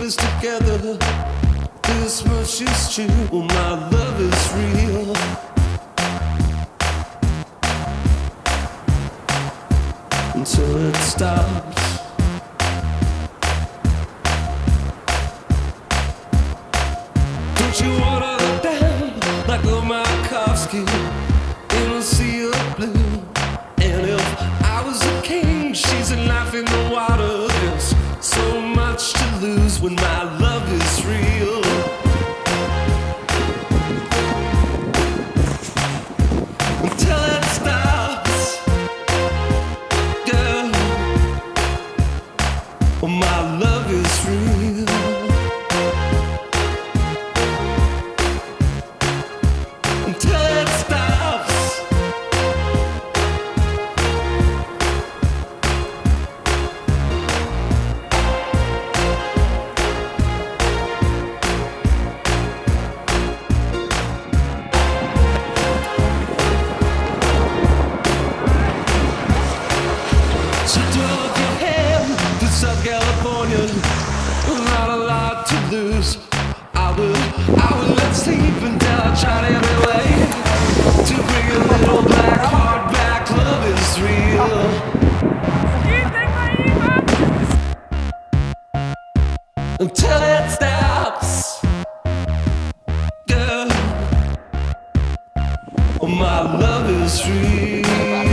this together. This much is true. Well, my love is real. Until it stops. Don't you wanna look down like a Markovsky in a sea of blue? And if I was a king, she's a knife in the water. There's so much to lose when my love is real. Until it stops, girl. Oh, my love is real. Until it stops. So throw up your hand to South California. Not a lot to lose. I will let sleep until I tried every way to bring a little black heart back. Love is real. Until it stops, girl. Oh, my love is real.